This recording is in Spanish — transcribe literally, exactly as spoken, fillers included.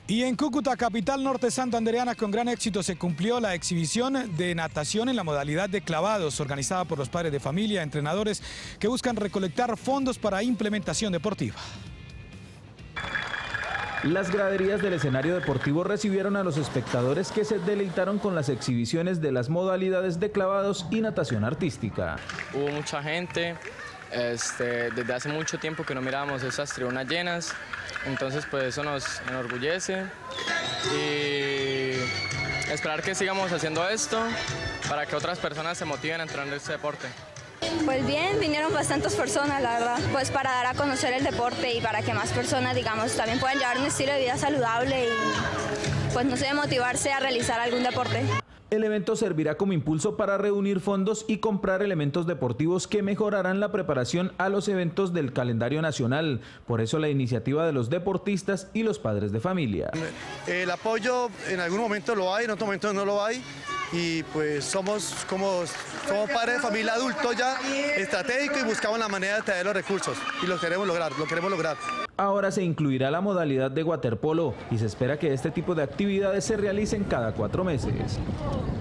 Y en Cúcuta, capital norte santandereana, con gran éxito se cumplió la exhibición de natación en la modalidad de clavados, organizada por los padres de familia, entrenadores que buscan recolectar fondos para implementación deportiva. Las graderías del escenario deportivo recibieron a los espectadores que se deleitaron con las exhibiciones de las modalidades de clavados y natación artística. Hubo mucha gente, este, desde hace mucho tiempo que no mirábamos esas tribunas llenas, entonces pues eso nos enorgullece y esperar que sigamos haciendo esto para que otras personas se motiven a entrar en este deporte. Pues bien, vinieron bastantes personas, la verdad, pues para dar a conocer el deporte y para que más personas, digamos, también puedan llevar un estilo de vida saludable y, pues, no sé, motivarse a realizar algún deporte. El evento servirá como impulso para reunir fondos y comprar elementos deportivos que mejorarán la preparación a los eventos del calendario nacional. Por eso la iniciativa de los deportistas y los padres de familia. El apoyo en algún momento lo hay, en otro momento no lo hay. Y pues somos como somos padres de familia adultos ya, estratégicos, y buscamos la manera de traer los recursos y lo queremos lograr, lo queremos lograr. Ahora se incluirá la modalidad de waterpolo y se espera que este tipo de actividades se realicen cada cuatro meses.